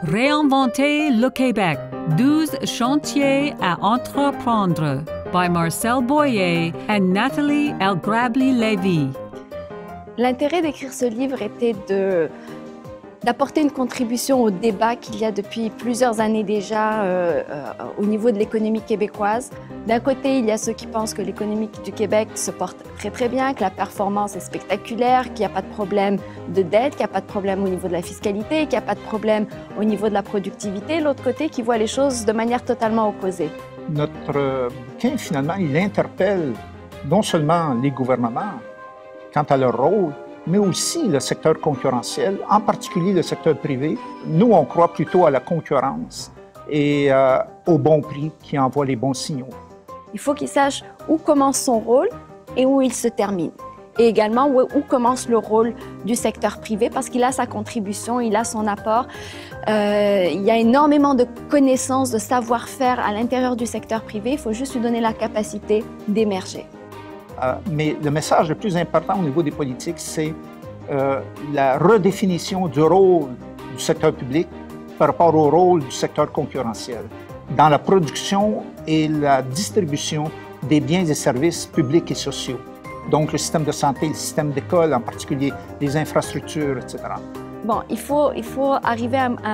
Réinventer le Québec, 12 chantiers à entreprendre, by Marcel Boyer and Nathalie Elgrabli-Lévy. L'intérêt d'écrire ce livre était d'apporter une contribution au débat qu'il y a depuis plusieurs années déjà au niveau de l'économie québécoise. D'un côté, il y a ceux qui pensent que l'économie du Québec se porte très très bien, que la performance est spectaculaire, qu'il n'y a pas de problème de dette, qu'il n'y a pas de problème au niveau de la fiscalité, qu'il n'y a pas de problème au niveau de la productivité. L'autre côté qui voit les choses de manière totalement opposée. Notre bouquin, finalement, il interpelle non seulement les gouvernements quant à leur rôle, mais aussi le secteur concurrentiel, en particulier le secteur privé. Nous, on croit plutôt à la concurrence et au bon prix qui envoie les bons signaux. Il faut qu'il sache où commence son rôle et où il se termine. Et également où commence le rôle du secteur privé, parce qu'il a sa contribution, il a son apport. Il y a énormément de connaissances, de savoir-faire à l'intérieur du secteur privé. Il faut juste lui donner la capacité d'émerger. Mais le message le plus important au niveau des politiques, c'est la redéfinition du rôle du secteur public par rapport au rôle du secteur concurrentiel dans la production et la distribution des biens et services publics et sociaux. Donc le système de santé, le système d'école en particulier, les infrastructures, etc. Bon, il faut arriver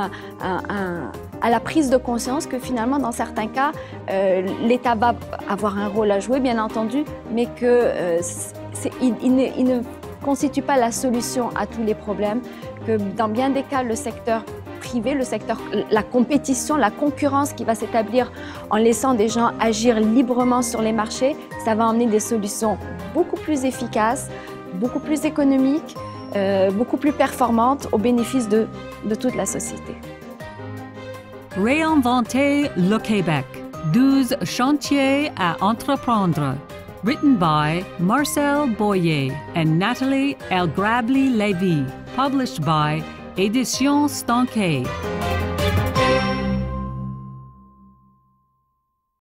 à la prise de conscience que finalement, dans certains cas, l'État va avoir un rôle à jouer, bien entendu, mais qu'il ne constitue pas la solution à tous les problèmes, que dans bien des cas, le secteur privé, la compétition, la concurrence qui va s'établir en laissant des gens agir librement sur les marchés, ça va emmener des solutions beaucoup plus efficaces, beaucoup plus économiques, beaucoup plus performantes au bénéfice de toute la société. Réinventer le Québec, 12 chantiers à entreprendre. Written by Marcel Boyer and Nathalie Elgrabli-Lévy. Published by Éditions Stankey.